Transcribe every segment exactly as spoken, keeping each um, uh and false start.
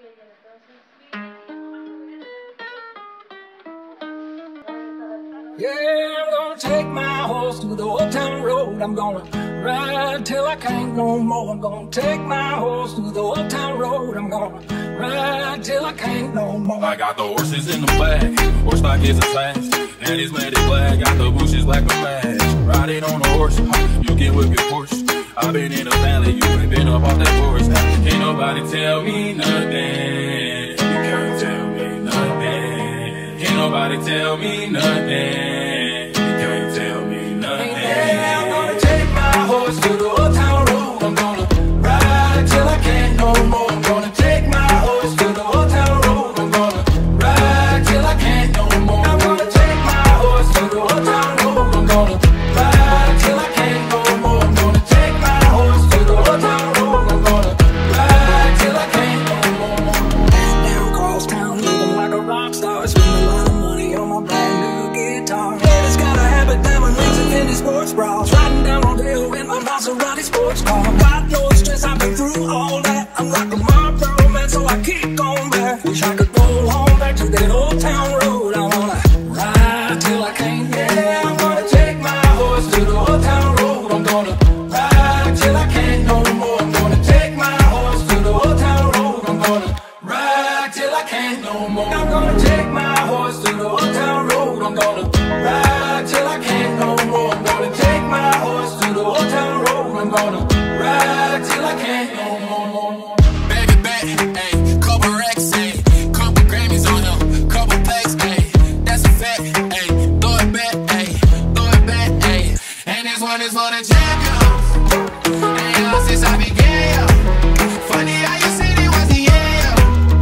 Yeah, I'm gonna take my horse to the old town road. I'm gonna ride till I can't no more. I'm gonna take my horse to the old town road. I'm gonna ride till I can't no more. I got the horses in the flag, horse stock is attached, and it's made it black. Got the bushes like a match. Riding on a horse, you get whipped your horse. I've been in the valley, you ain't been up off that horse. Can't nobody tell me nothing. You can't tell me nothing. Can't nobody tell me nothing. You can't tell me nothing. Yeah, I'm gonna take my horse to the old town road. I'm gonna ride till I can't no more. I'm gonna take my horse to the old town road. I'm gonna ride till I can't no more. I'm gonna take my horse to the old town road. I'm gonna ride till I can't no more. I'm gonna take my horse to the old town road. I'm gonna ride till I can't no more. Down across town, living like a rock star. Spend a lot of money on my brand new guitar. Yeah, it's got a habit, diamond rings and Fendi sports bras. Riding down on the hill in my Maserati sports car. Got no stress, I've been through all that. I'm like a Marlboro man, so I keep going back. Wish I could go home back to that old town road. I wanna ride till I can't. Yeah, I'm gonna take my horse to the old town road. I'm gonna ride till I can't no more. I'm gonna take my horse to the old town road. I'm gonna ride till I can't no more. I'm gonna take my horse to the old town road. I'm gonna ride till I can't no more. I'm gonna take my horse to the old town road. I'm gonna ride till I can't no more. Baby back, ayy, couple racks, ayy, couple Grammys on him, couple plaques, ayy, that's a fact, ayy, throw it back, ayy, throw it back, ayy, and this one is for the champions, and y'all since I began, funny how you said it was the end,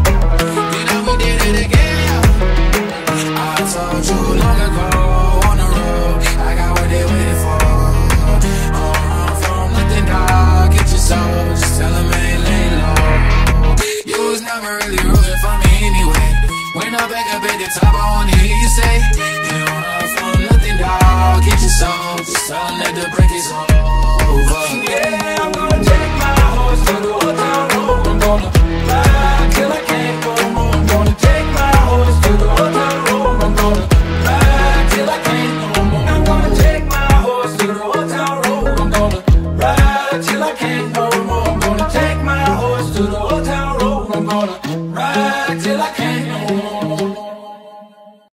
you know we did it again, I told you long ago, on the road, I got what they waiting for, don't run from nothing, dog, get your soul, just tell them ain't lay low. You was never really rooting for me anyway. When I back up at the top, I wanna hear you say, you don't run from nothing, dog, get your soul, just tell them that the break is over.